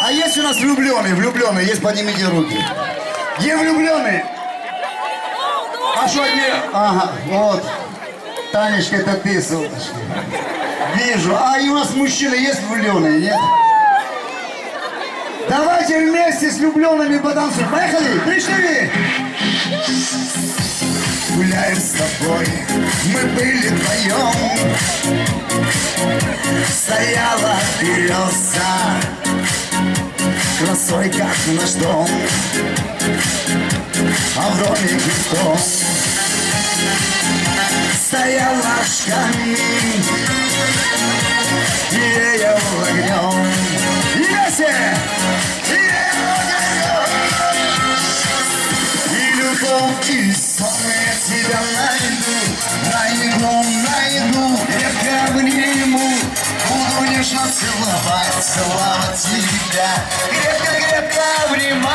А есть у нас влюбленные? Влюбленные, есть, поднимите руки. Где влюбленные? А что где? Ага, вот. Танечка, это ты, солнышко. Вижу. А и у нас мужчины есть влюбленные, нет? Давайте вместе с влюбленными потанцуем. Поехали! Пришли! Гуляем с тобой, мы были вдвоем. Стояла береза, красой, как наш дом, а в доме гнездом стоял наш камин, веял огнем. Вместе! И любовь, и сон я тебя найду, крепко обниму, буду нежно целовать тебя, крепко обнимать.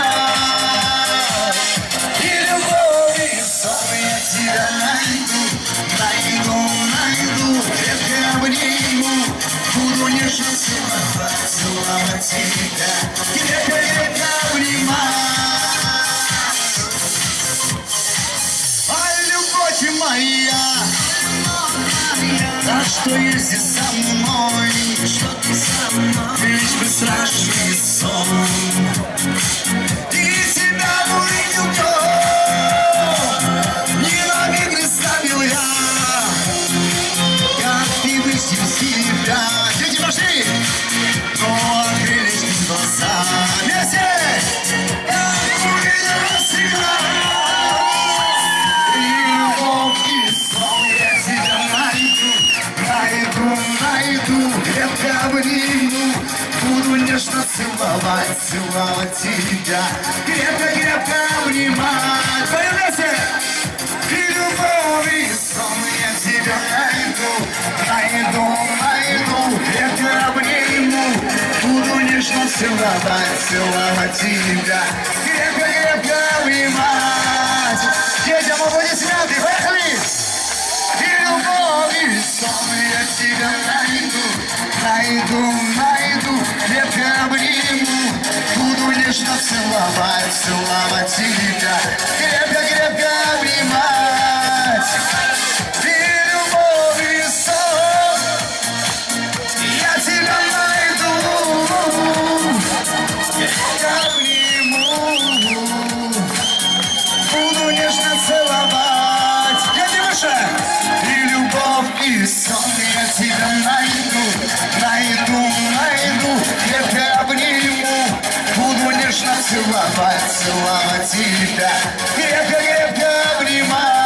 И любовь, и сон я тебя найду, крепко обниму, буду нежно целовать тебя, крепко обнимать. Моя, а что если со мной, лишь бы страшный сон, и тебя будет не ноги представил я, как ты высил себя. Дети, пошли! Но открылись мне глаза. Вместе! Я увидел всегда. Крепко обниму, буду нежно целовать тебя, крепко обнимать. Появляйся! И любовь, и сон я тебя найду, крепко обниму, буду нежно целовать тебя, крепко обнимать. Детям аплодисменты, поехали! И любовь, и сон я тебя найду, крепко обниму, буду нежно целовать тебя, крепко обнимать. И любовь, и сон я тебя найду, крепко обниму, буду нежно целовать. Дети, выше! И любовь, и сон я тебя найду, крепко обниму, буду нежно целовать тебя, крепко обнимать.